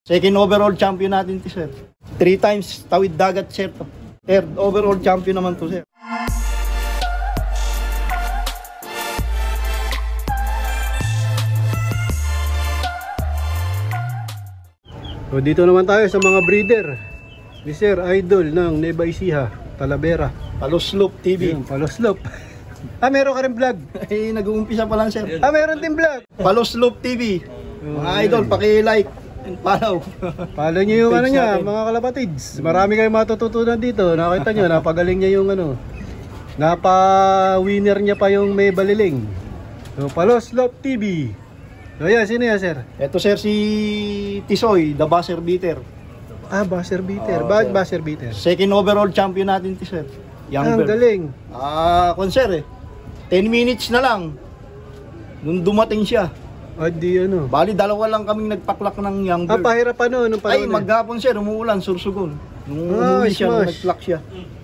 Second overall champion natin to, sir. 3 times tawid dagat, sir. Third overall champion naman to, sir. So dito naman tayo sa mga breeder ni Sir Idol ng Nueva Ecija, Talavera. Paloslop TV. Yun, Paloslop. Meron ka rin vlog? Eh, nag-uumpisa pa lang, sir. Meron din vlog. Paloslop TV. Mga idol, paki-like and follow. Follow nyo yung Page ano niya, natin. mga kalapatids. Marami kayong matututunan dito. Nakita nyo, napagaling niya yung ano. Napa-winner niya pa yung may baliling. So, Paloslop TV. So yan, sino yan, sir? Ito, sir, si Tisoy, the buzzer beater. Buzzer beater. Oo, Bakit sir. buzzer beater? Second overall champion natin to, sir. Young Ang galing. Sir, 10 minutes na lang nung dumating siya. Di ano. Bali, dalawa lang kaming nagpaklak ng young bird. Pahirap pa noon. Nung Ay, panahon maghapon, sir, umuulan, sursugon. Nung umuwi siya, nung smash. nagplak siya.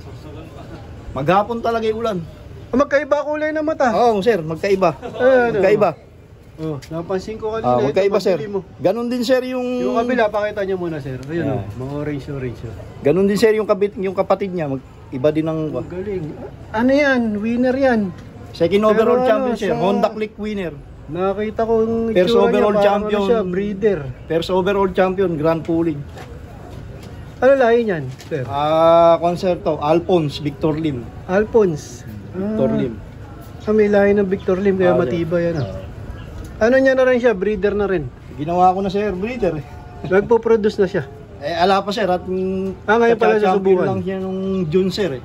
Maghapon talaga yung ulan. Magkaiba kulay ng mata. Oo, sir, magkaiba. Ano? Magkaiba. Napansin ko kanina. Magkaiba, ito, sir. pabili mo. Ganon din, sir, yung... Yung kabila, pakita nyo muna, sir. Ayun, Yeah. mga orange. Ganon din, sir, yung kapatid niya. Iba din ang... Ang galing. Ano yan? Winner yan. Second Pero overall ano, champion, sir. sa- Honda Click winner. Nakita ko yung First itsura overall niya, parang champion. Ano siya, breeder. First overall champion, Grand Pooling. Ano lahi niyan, sir? Concerto, Alphonse, Victor Lim. Alphonse. Victor Lim. May lahi ng Victor Lim, kaya Sir. matibay yan. Ano niya na rin siya? Breeder na rin. Ginawa ko na, sir, breeder. Nagpo-produce na siya. Ala pa, sir, at Ngayon pala champion susubukan. lang siya nung June, sir.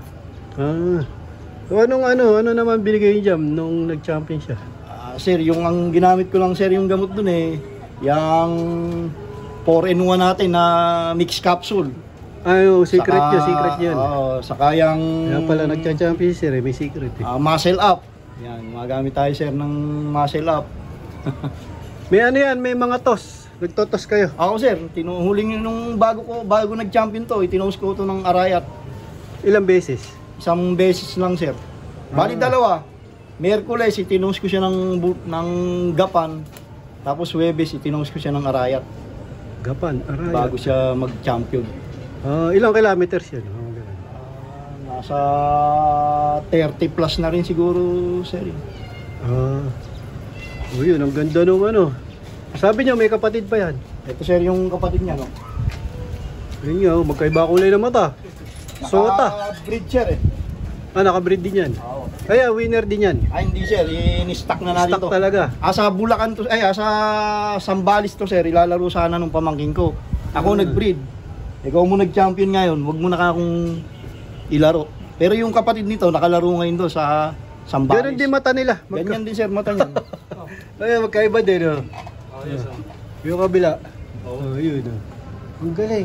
So ano naman binigay niya nung nag-champion siya? Sir, yung ang ginamit ko lang, sir, yung gamot dun yung 4-in-1 natin na mix capsule. Secret yun. Oo, saka yung... Kaya pala nag-champion sir, may secret muscle up. Yan, magamit tayo, sir, ng muscle up. May ano yan, may mga toss. Nagtotos kayo. Ako, sir, tinuhuling nung bago nag-champion to, itinos ko to ng Arayat. Ilang beses? Isang beses lang, sir. Bali, dalawa. Merkules, itinos ko siya ng Gapan. Tapos Webes, itinos ko siya ng Arayat. Gapan, Arayat. Bago siya mag-champion. Ilang kilometers yan? Nasa 30 plus na rin siguro, sir. Yun, ang ganda nung ano. Sabi niya may kapatid pa yan. Ito, sir, yung kapatid niya, no? Yun nga, magkaiba kulay ng mata. Sota. Naka-breed, sir, Naka-breed din yan. Oo. Kaya winner din yan. Ay, hindi, sir. In-stock na natin Stock to. talaga. Sa Bulacan to, sa Sambales to, sir. Ilalaro sana nung pamangkin ko. Ako nag-breed. Ikaw mo nag-champion ngayon. Huwag mo na akong ilaro. Pero yung kapatid nito, nakalaro ngayon do sa Sambales. Ganun din mata nila. Ganyan din, sir, mata niyan. Kaya magkaiba din, Yung kabila. Yun, Ang galing.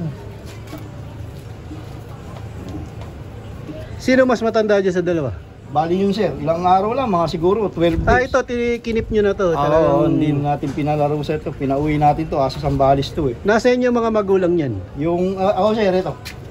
Sino mas matanda dyan sa dalawa? Bali yun, sir. Ilang araw lang, mga siguro 12 days. Ito, kinip nyo na to. Oo, hindi natin pinalaro sa ito. Pinauwi natin to, sa Sambales to, Nasa inyo mga magulang yan. Yung, ako, sir, ito.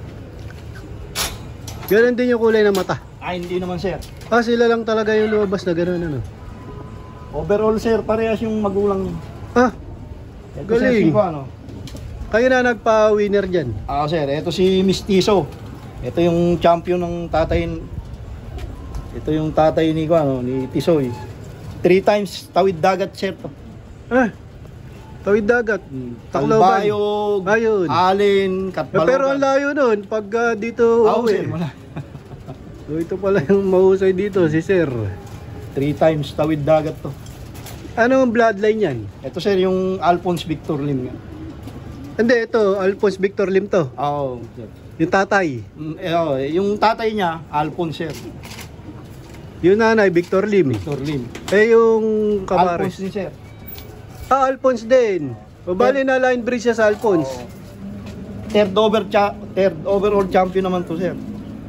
Ganun din yung kulay ng mata. Hindi naman, sir. Sila lang talaga yung lumabas na ganun, Overall, sir, parehas yung magulang. Ito, galing. Sir, si Kayo na nagpa-winner dyan. sir, ito si Mistizo. Ito yung champion ng tatay. Ito yung tatay ni ni Tisoy. 3 times tawid dagat, sir. Tawid dagat. Tacloban. Talbayog, Ayun. Alin, Katbalogan. Pero ang layo nun, pag dito Sir, wala. So ito pala yung mahusay dito, si Sir. 3 times tawid dagat to. Ano ang bloodline yan? Ito, sir, yung Alphonse Victor Lim. Hindi, ito, Alphonse Victor Lim to. Sir. Yung tatay. Yung tatay niya, Alphonse, sir. Yung nanay, Victor Lim. Victor Lim. Yung kamares. Alphonse din, sir. Alphonse din. O bali na line bridge siya sa Alphonse. Third overall champion naman to, sir.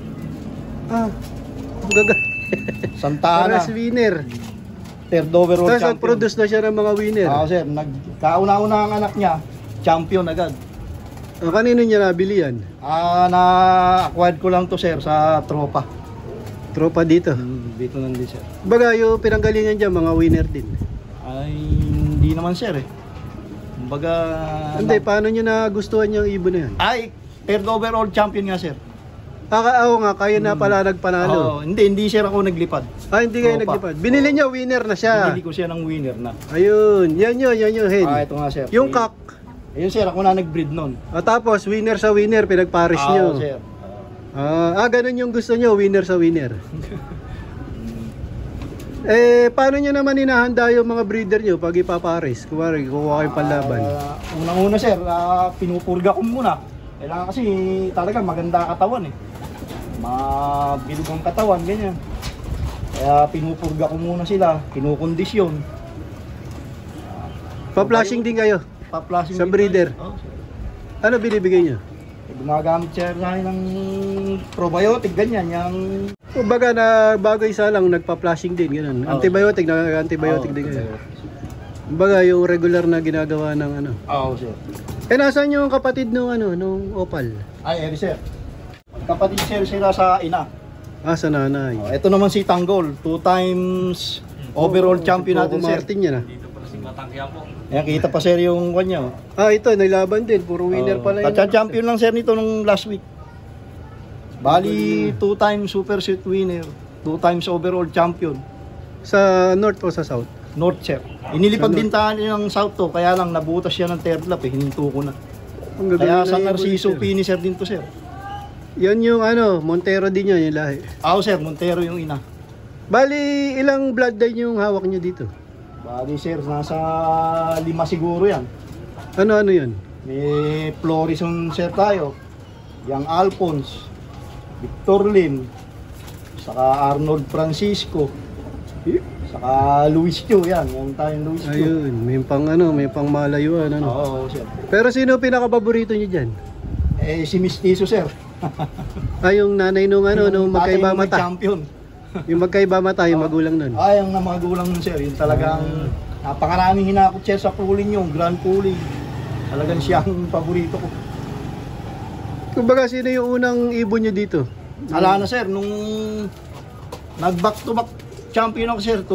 Santa Ana. Paras winner. Third overall Tapos champion. nag-produce na siya ng mga winner. Sir. Kauna-una ang anak niya, champion agad. Kanino niya nabili yan? Na-acquired ko lang to, sir, sa tropa. Tropa dito. Dito nandun, sir. Baga yung pinanggalingan dyan, mga winner din. Ay, hindi naman, sir, Kumbaga, Hindi, paano nyo nagustuhan yung ibon na yun? ay, third overall champion nga, sir. Oo nga, kayo na pala nagpanalo. Oo, hindi sir ako naglipad. Hindi kayo Oo, naglipad. Binili nyo, winner na siya. Binili ko siya ng winner na. Ayun, yan yun, hen. Ito nga, sir. Yung kak. Ayun, sir, ako na nag-breed nun. Tapos, winner sa winner, pinagpares nyo. sir. Ganun yung gusto nyo, winner sa winner. Paano nyo naman hinahanda yung mga breeder nyo pag ipapares? Kumari, kukuha kayong panlaban. Unang-una, sir, pinupurga ko muna. Kailangan kasi talaga maganda katawan eh. Mabilog ang katawan, ganyan. Kaya pinupurga ko muna sila, kinukondisyon. Pa-flashing din kayo Pa-flashing sa din breeder. tayo. Sir. Ano binibigay nyo? Gumagamit siya rin ng probiotic, ganyan. Yung... Kumbaga na bago isa lang, nagpa-flashing din, ganun. Antibiotic din kayo. Kumbaga yung regular na ginagawa ng ano. Oo, sir. Nasaan yung kapatid nung opal? Ay, eri, sir. Kapatid sir sila sa ina. Sa nanay. Ito naman si Tanggol, 2 times overall champion natin, sir. Martin yan Ayan, kita pa sir yung kanya. Ito, nilaban din. Puro winner pala yun. Champion lang sir nito nung last week. Bali, 2 times super suit winner, 2 times overall champion. Sa north o sa south? North, sir. Inilipad din tayo ng south to, kaya lang nabutas siya ng third lap hininto ko na. Kaya San Narciso finisher din to, sir. Yan yung Montero din yan, yung lahi. Sir, Montero yung ina. Bali, ilang bloodline yung hawak nyo dito? Bali, sir, nasa 5 siguro yan. Ano yan? May Florison, sir, tayo. Yang Alphonse, Victor Lim, saka Arnold Francisco, saka Luis Q, yan. Yung tayong Luis Q. Ayun, may pang malayuan, Oo, sir. Pero sino pinaka-paborito nyo dyan? Si Mistizo, sir. Yung nanay nung nung magkaiba Tatay mata. champion. Yung magkaiba mata, yung magulang nun. Yung na magulang nun, sir. Yung talagang napakaraming hinakot siya sa pooling yung Grand Pooling. Talagang siya ang paborito ko. Kumbaga, sino yung unang ibon nyo dito? Ala na, sir, nung nag-back to back champion ako, sir,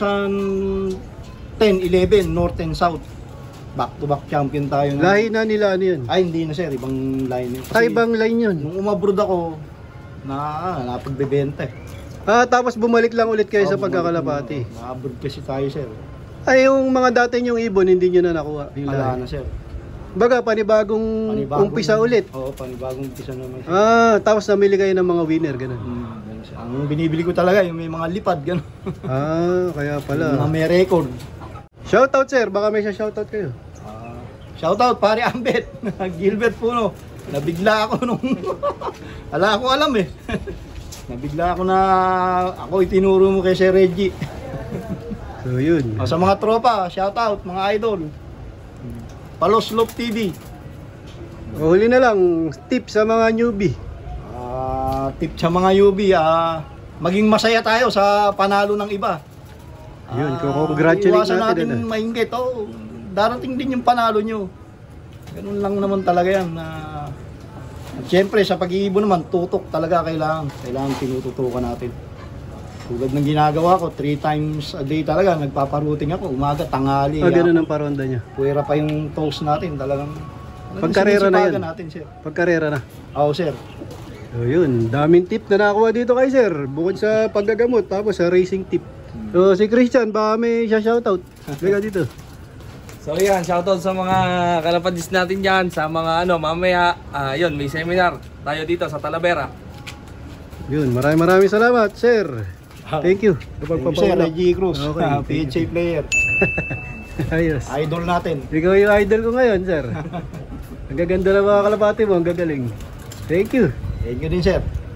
2010-11, North and South. Back to back champion tayo. Lahi na nila yun? Hindi na, sir, ibang line yun. Ibang line yun? Nung umabroad ako, napagbebenta. Tapos bumalik lang ulit kayo sa pagkakalapati. Na-abroad kasi tayo, sir. Yung mga dati yung ibon, hindi nyo na nakuha. Wala na, sir. Baga, panibagong umpisa ulit. Oo, panibagong umpisa naman. Tapos namili kayo ng mga winner, gano'n. Ang binibili ko talaga, yung may mga lipad, gano'n. Kaya pala. Mga may record. Shoutout, sir. Baka may shoutout kayo. Shoutout, pare Ambet. Gilbert Puno. Nabigla ako nung... Wala akong alam eh. Nabigla ako na... Ako itinuro mo kay Sir Reggie. So, yun. Sa mga tropa, shoutout, mga idol. Paloslop TV. Huli na lang, tip sa mga newbie. Tip sa mga newbie, maging masaya tayo sa panalo ng iba. Yun, congratulate iwasan natin. Natin mainggit. Darating din yung panalo nyo. Ganun lang naman talaga yan. Siyempre, sa pag-iibon naman, tutok talaga kailangan. Kailangan tinututukan natin. Tulad ng ginagawa ko, 3 times a day talaga, nagpaparuting ako, umaga, tanghali. Ganun ang paronda niya. Puwera pa yung toast natin, talagang pagkarera na yan. Natin, sir. Pagkarera na. Oo, sir. So yun, daming tip na nakuha dito kay sir. Bukod sa paggagamot, tapos sa racing tip. So si Christian, baka may shoutout. Beka dito. So yan, shoutout sa mga kalapadis natin dyan, sa mga mamaya, yun, may seminar tayo dito sa Talavera. Yun, maraming salamat, sir. Thank you. Sir, Reggie Cruz, Okay, PHA player. Ayos. Idol natin. Ikaw yung idol ko ngayon, sir. Ang gaganda ng mga kalapati mo, ang gagaling. Thank you. Thank you din, sir.